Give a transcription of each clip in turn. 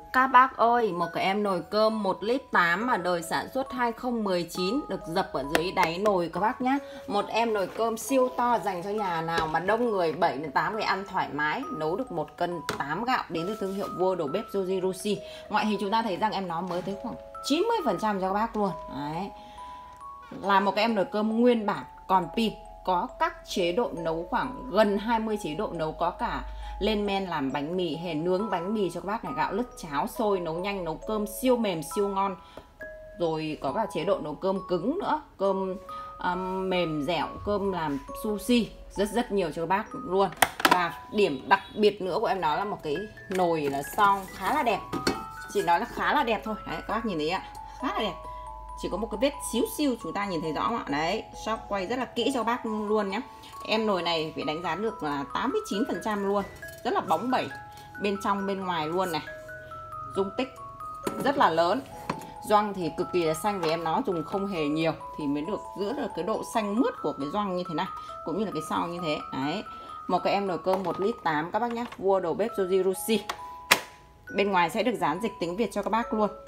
Các bác ơi, một cái em nồi cơm 1,8 lít mà đời sản xuất 2019 được dập ở dưới đáy nồi các bác nhé. Một em nồi cơm siêu to dành cho nhà nào mà đông người 7 đến 8 người ăn thoải mái, nấu được 1 cân 8 gạo, đến từ thương hiệu vua đầu bếp Yojirushi. Ngoại hình chúng ta thấy rằng em nó mới tới khoảng 90% cho các bác luôn. Đấy. Là một cái em nồi cơm nguyên bản còn pin, có các chế độ nấu khoảng gần 20 chế độ nấu, có cả lên men làm bánh mì, hay nướng bánh mì cho các bác này, gạo lứt cháo sôi nấu nhanh, nấu cơm siêu mềm siêu ngon. Rồi có cả chế độ nấu cơm cứng nữa, cơm mềm dẻo, cơm làm sushi, rất nhiều cho các bác luôn. Và điểm đặc biệt nữa của em nó là một cái nồi là son khá là đẹp, chỉ nói là khá là đẹp thôi. Đấy, các bác nhìn thấy ạ, khá là đẹp, chỉ có một cái vết xíu xiu chúng ta nhìn thấy rõ ạ. Đấy, shop quay rất là kỹ cho bác luôn nhé. Em nồi này phải đánh giá được là 89% luôn, rất là bóng bẩy bên trong bên ngoài luôn này, dung tích rất là lớn. Gioăng thì cực kỳ là xanh, vì em nó dùng không hề nhiều thì mới được giữ được cái độ xanh mướt của cái gioăng như thế này, cũng như là cái sau như thế. Đấy, một cái em nồi cơm 1,8 lít các bác nhé, vua đầu bếp Yojirushi. Bên ngoài sẽ được dán dịch tiếng Việt cho các bác luôn.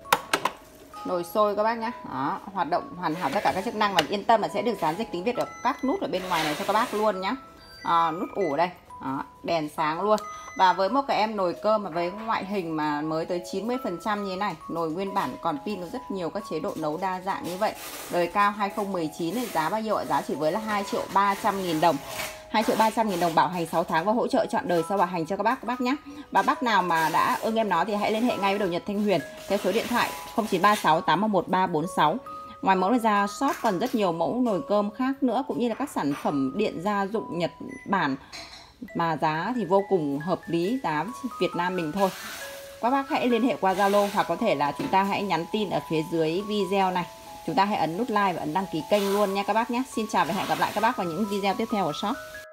Nồi sôi các bác nhé, đó, hoạt động hoàn hảo tất cả các chức năng, và yên tâm là sẽ được dán dịch tiếng Việt ở các nút ở bên ngoài này cho các bác luôn nhé. Nút ủ đây, đó, đèn sáng luôn. Và với một cái em nồi cơm mà với ngoại hình mà mới tới 90% như thế này, nồi nguyên bản còn pin, có rất nhiều các chế độ nấu đa dạng như vậy. Đời cao 2019 thì giá bao nhiêu ạ? Giá chỉ với là 2.300.000 đồng. 2.300.000 đồng, bảo hành 6 tháng và hỗ trợ trọn đời sau bảo hành cho các bác nhé. Và bác nào mà đã ưng em nó thì hãy liên hệ ngay với Đầu Nhật Thanh Huyền theo số điện thoại 0936 811 346. Ngoài mẫu này ra, shop còn rất nhiều mẫu nồi cơm khác nữa, cũng như là các sản phẩm điện gia dụng Nhật Bản mà giá thì vô cùng hợp lý, giá Việt Nam mình thôi. Các bác hãy liên hệ qua Zalo, hoặc có thể là chúng ta hãy nhắn tin ở phía dưới video này. Chúng ta hãy ấn nút like và ấn đăng ký kênh luôn nha các bác nhé. Xin chào và hẹn gặp lại các bác vào những video tiếp theo của shop.